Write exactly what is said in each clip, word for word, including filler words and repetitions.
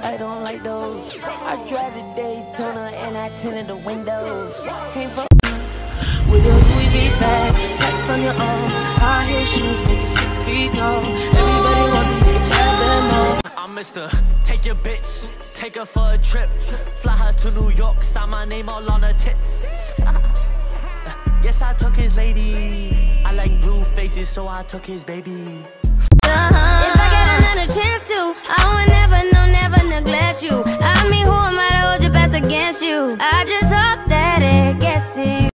I don't like those. I drive the Daytona and I tinted the windows. Came from with your Louis V bag, tax on your arms, high heel shoes, make you six feet tall. Everybody wants to make you know. I'm Mister Take your bitch, take her for a trip, fly her to New York, sign my name all on her tits. Yes, I took his lady. I like blue faces, so I took his baby. Uh-huh. If I get another chance to, I would never, no, never neglect you. I mean, who am I to hold your best against you? I just hope that it gets to you.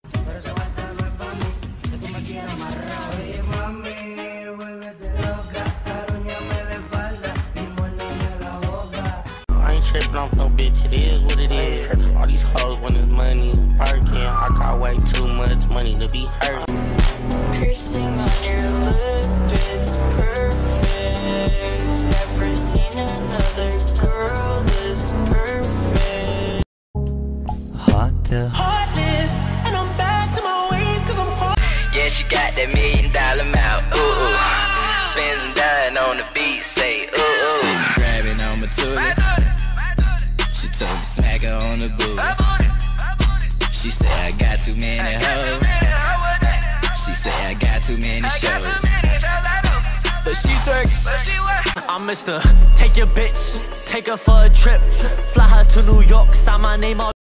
I ain't tripping off no bitch, it is what it is. All these hoes when it's money, Birkin, I got way too much money to be hurt. Piercing on your lip, it's perfect. Never seen another girl this perfect. Hot uh. Heartless, and I'm back to my ways cause I'm hot. Yeah, she got that million dollar mouth, ooh, ooh. Spins and dine on the beat, say, ooh, ooh. See me grabbing on my toolie. She told me smack her on the booty. She said I got too many hoes. She said I got too many shows. But she twerks. I'm Mister Take your bitch, take her for a trip, fly her to New York, sign my name all.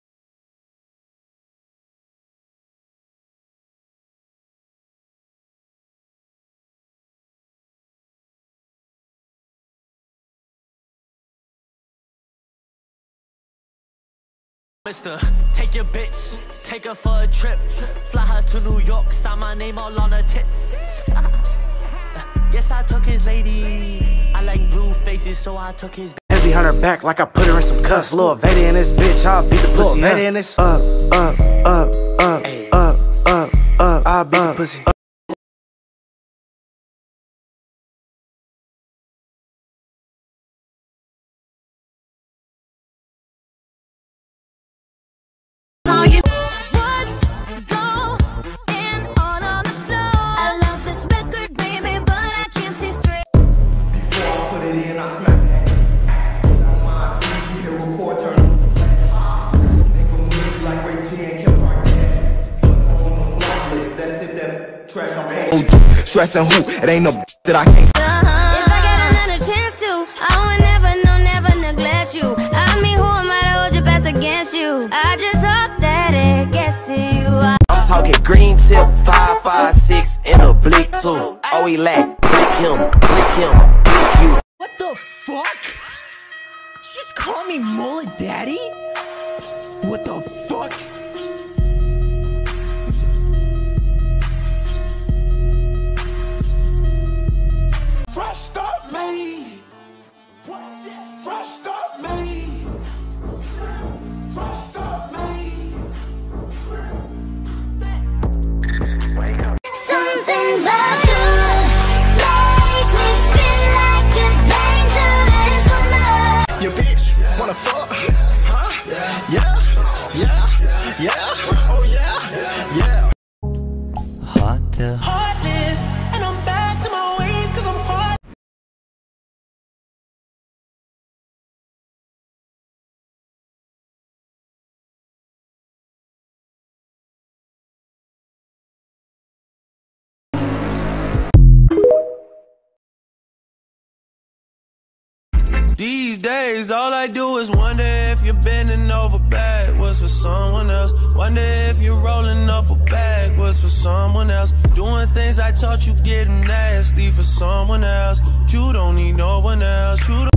Mister Take your bitch, take her for a trip, fly her to New York, sign my name all on her tits. Yes, I took his lady. I like blue faces, so I took his. Hands behind her back like I put her in some cuffs. Lil Vader in this bitch, I'll beat the pussy. Vader in this. Uh, uh, uh, uh, uh, uh, uh, I'll beat the pussy. Stressing who? It ain't no that I can't. Uh-huh. If I get another chance to, I would never, no, never neglect you. I mean, who am I to hold your best against you? I just hope that it gets to you. I I'm talking green tip, five, five, six, and a blick too. Oh, he lack, blick him, blick him, blick you. What the fuck? She just called me mullet daddy? What the fuck? Fresh up me. Fresh up me. Fresh up me. something about you makes me feel like you're dangerous woman. Your bitch wanna fuck? Huh? Yeah, yeah, yeah. Oh yeah, yeah. Hot uh. Heartless, and I'm back to my ways cause I'm hot. These days, all I do is wonder if you're bending over backwards for someone else. Wonder if you're rolling up a backwards for someone else. Doing things I taught you, getting nasty for someone else. You don't need no one else. You don't